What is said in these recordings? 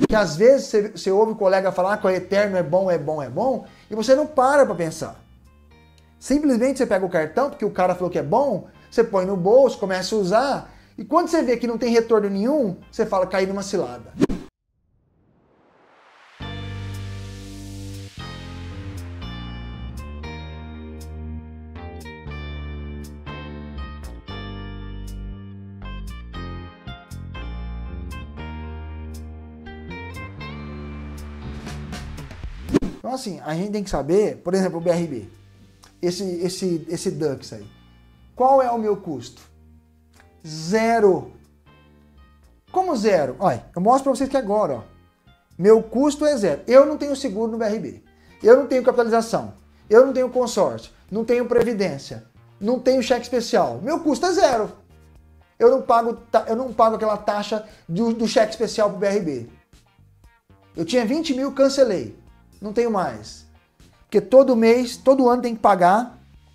Que às vezes você ouve o colega falar que o Eterno é bom, é bom, é bom, e você não para pensar. Simplesmente você pega o cartão, porque o cara falou que é bom, você põe no bolso, começa a usar, e quando você vê que não tem retorno nenhum, você fala, caí numa cilada. Então assim, a gente tem que saber, por exemplo, o BRB, esse Dux aí. Qual é o meu custo? Zero. Como zero? Olha, eu mostro para vocês que agora, ó. Meu custo é zero. Eu não tenho seguro no BRB. Eu não tenho capitalização. Eu não tenho consórcio. Não tenho previdência. Não tenho cheque especial. Meu custo é zero. Eu não pago aquela taxa do cheque especial para o BRB. Eu tinha 20 mil, cancelei. Não tenho mais. Porque todo mês, todo ano tem que pagar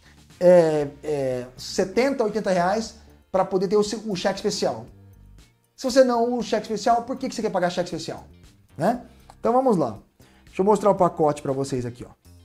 70, 80 reais para poder ter o cheque especial. Se você não usa o cheque especial, por que você quer pagar cheque especial? Né? Então vamos lá. Deixa eu mostrar o pacote para vocês aqui.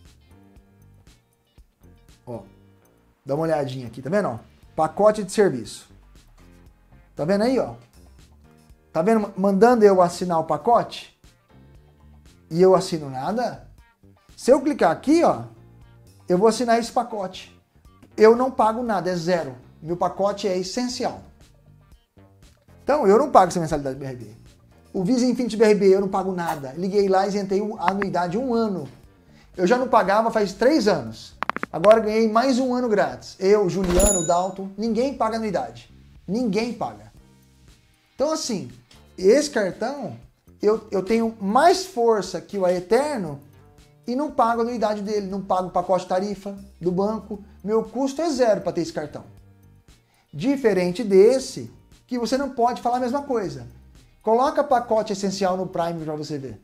Ó. Dá uma olhadinha aqui, tá vendo? Ó? Pacote de serviço. Tá vendo aí? Ó? Tá vendo? Mandando eu assinar o pacote e eu assino nada. Se eu clicar aqui, ó, eu vou assinar esse pacote. Eu não pago nada, é zero. Meu pacote é essencial. Então, eu não pago essa mensalidade do BRB. O Visa Infinity BRB, eu não pago nada. Liguei lá e isentei a anuidade 1 ano. Eu já não pagava faz 3 anos. Agora ganhei mais 1 ano grátis. Eu, Juliano, Dalton, ninguém paga anuidade. Ninguém paga. Então, assim, esse cartão, eu tenho mais força que o Eterno e não pago a anuidade dele, não pago o pacote de tarifa do banco. Meu custo é zero para ter esse cartão. Diferente desse, que você não pode falar a mesma coisa. Coloca pacote essencial no Prime para você ver.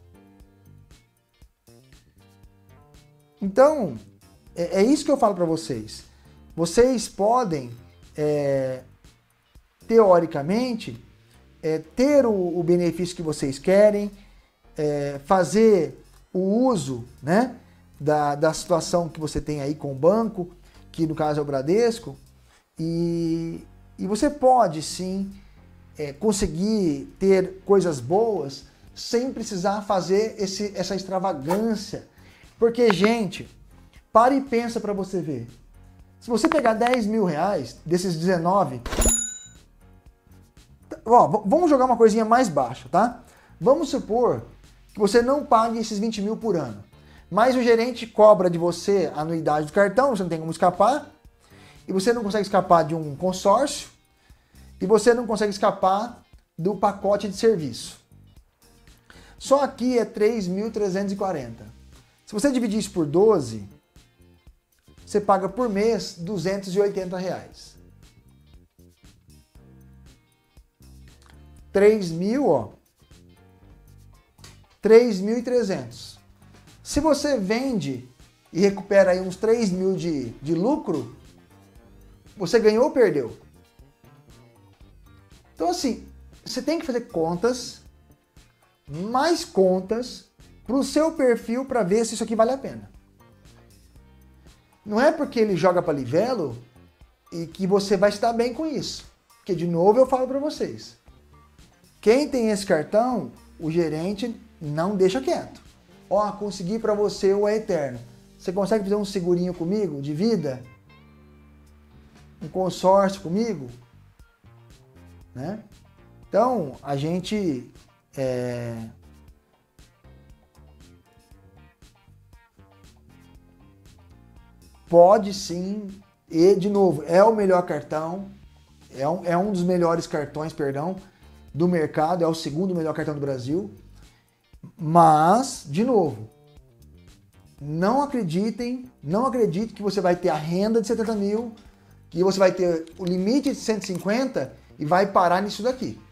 Então, é isso que eu falo para vocês. Vocês podem, teoricamente, ter o benefício que vocês querem, fazer o uso, né, da situação que você tem aí com o banco, que no caso é o Bradesco, e você pode sim conseguir ter coisas boas sem precisar fazer essa extravagância. Porque, gente, para e pensa para você ver. Se você pegar 10 mil reais desses 19, ó, vamos jogar uma coisinha mais baixa, tá? Vamos supor que você não pague esses 20 mil por ano, mas o gerente cobra de você a anuidade do cartão, você não tem como escapar, e você não consegue escapar de um consórcio, e você não consegue escapar do pacote de serviço. Só aqui é 3.340. Se você dividir isso por 12, você paga por mês R$280. 3.000, ó. 3.300. Se você vende e recupera aí uns 3 mil de lucro, você ganhou ou perdeu? Então assim, você tem que fazer contas, mais contas, para o seu perfil para ver se isso aqui vale a pena. Não é porque ele joga para livelo e que você vai estar bem com isso. Porque de novo eu falo para vocês. Quem tem esse cartão, o gerente não deixa quieto. Ó, consegui para você o Eterno. Você consegue fazer um segurinho comigo de vida? Um consórcio comigo? Né? Então, a gente pode sim, e de novo, é o melhor cartão, é um dos melhores cartões, perdão, do mercado, é o segundo melhor cartão do Brasil, mas, de novo, não acredite que você vai ter a renda de 70 mil, que você vai ter o limite de 150 e vai parar nisso daqui.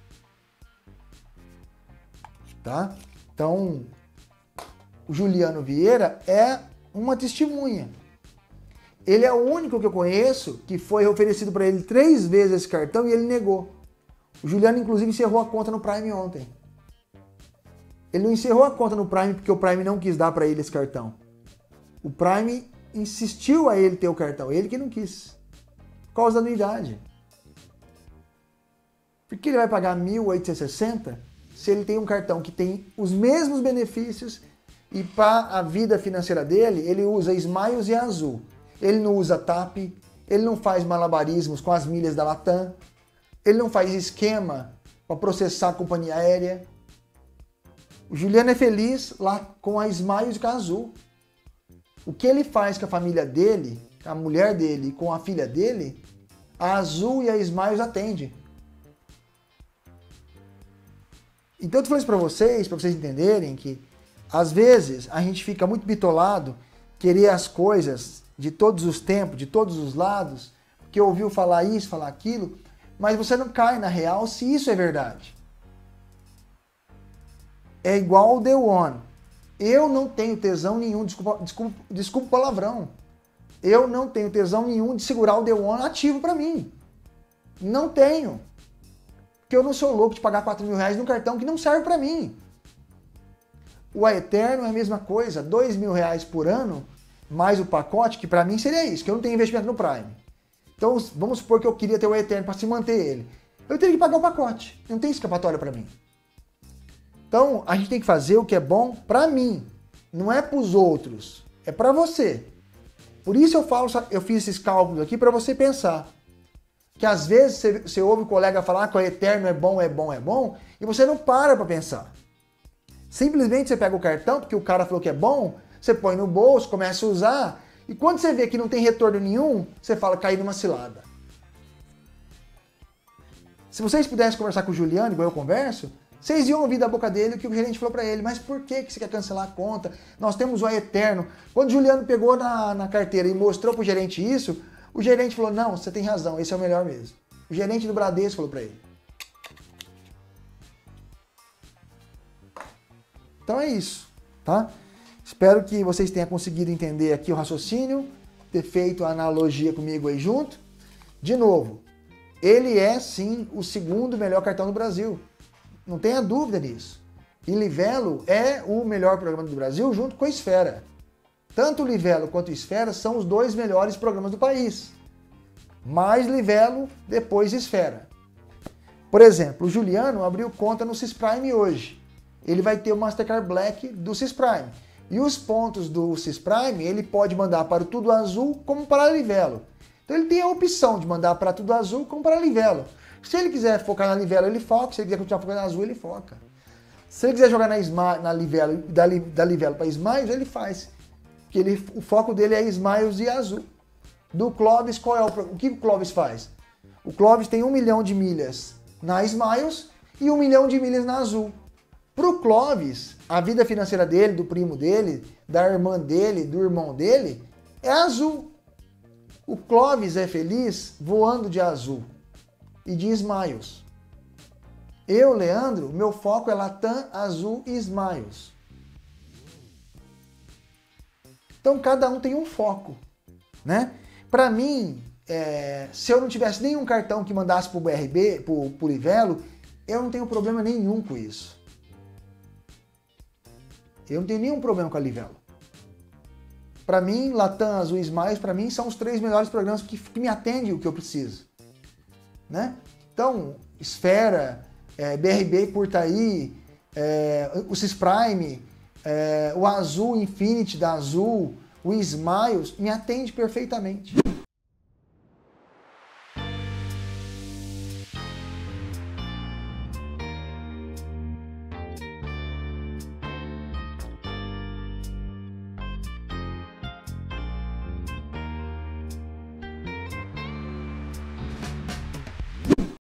Tá? Então, o Juliano Vieira é uma testemunha. Ele é o único que eu conheço que foi oferecido para ele 3 vezes esse cartão e ele negou. O Juliano, inclusive, encerrou a conta no Prime ontem. Ele não encerrou a conta no Prime porque o Prime não quis dar para ele esse cartão. O Prime insistiu a ele ter o cartão, ele que não quis. Por causa da anuidade. Por que ele vai pagar 1.860 se ele tem um cartão que tem os mesmos benefícios e para a vida financeira dele, ele usa Smiles e Azul. Ele não usa TAP, ele não faz malabarismos com as milhas da Latam, ele não faz esquema para processar a companhia aérea. O Juliano é feliz lá com a Smiles e com a Azul. O que ele faz com a família dele, com a mulher dele e com a filha dele, a Azul e a Smiles atendem. Então eu tô falando isso para vocês entenderem que às vezes a gente fica muito bitolado, querer as coisas de todos os tempos, de todos os lados, porque ouviu falar isso, falar aquilo, mas você não cai na real se isso é verdade. É igual o The One. Eu não tenho tesão nenhum, desculpa o palavrão. Eu não tenho tesão nenhum de segurar o The One ativo para mim. Não tenho. Porque eu não sou louco de pagar R$4.000 num cartão que não serve para mim. O Aeterno é a mesma coisa, R$2.000 por ano, mais o pacote, que para mim seria isso, que eu não tenho investimento no Prime. Então vamos supor que eu queria ter o Aeterno para se manter ele. Eu teria que pagar o pacote, não tem escapatória para mim. Então a gente tem que fazer o que é bom para mim, não é para os outros, é para você. Por isso eu fiz esses cálculos aqui para você pensar. Que às vezes você ouve o colega falar que o Aeterno é bom, e você não para pensar. Simplesmente você pega o cartão, porque o cara falou que é bom, você põe no bolso, começa a usar, e quando você vê que não tem retorno nenhum, você fala, caí numa cilada. Se vocês pudessem conversar com o Juliano, igual eu converso, vocês iam ouvir da boca dele o que o gerente falou para ele, mas por que você quer cancelar a conta? Nós temos o Aeterno. Quando o Juliano pegou na carteira e mostrou pro gerente isso, o gerente falou, não, você tem razão, esse é o melhor mesmo. O gerente do Bradesco falou para ele. Então é isso, tá? Espero que vocês tenham conseguido entender aqui o raciocínio, ter feito a analogia comigo aí junto. De novo, ele é sim o segundo melhor cartão do Brasil. Não tenha dúvida nisso. E Livelo é o melhor programa do Brasil junto com a Esfera. Tanto o Livelo quanto o Esfera são os dois melhores programas do país. Mais Livelo, depois Esfera. Por exemplo, o Juliano abriu conta no Sisprime hoje. Ele vai ter o Mastercard Black do Sisprime. E os pontos do Sisprime ele pode mandar para o Tudo Azul como para a Livelo. Então ele tem a opção de mandar para Tudo Azul como para a Livelo. Se ele quiser focar na Livelo, ele foca. Se ele quiser continuar focando na Azul, ele foca. Se ele quiser jogar na Livelo, da Livelo para Smiles, ele faz. Porque o foco dele é Smiles e Azul. Do Clóvis, qual é o que o Clóvis faz? O Clóvis tem 1 milhão de milhas na Smiles e 1 milhão de milhas na Azul. Para o Clóvis, a vida financeira dele, do primo dele, da irmã dele, do irmão dele, é Azul. O Clóvis é feliz voando de Azul e de Smiles. Eu, Leandro, meu foco é Latam, Azul e Smiles. Então cada um tem um foco, né? Para mim, se eu não tivesse nenhum cartão que mandasse para o BRB, para o Livelo, eu não tenho problema nenhum com isso. Eu não tenho nenhum problema com a Livelo. Para mim, Latam, Azul e Smiles, para mim, são os 3 melhores programas que me atendem o que eu preciso, né? Então, Esfera, BRB por tá aí, o Sisprime, o Azul Infinity da Azul, o Smiles, me atende perfeitamente.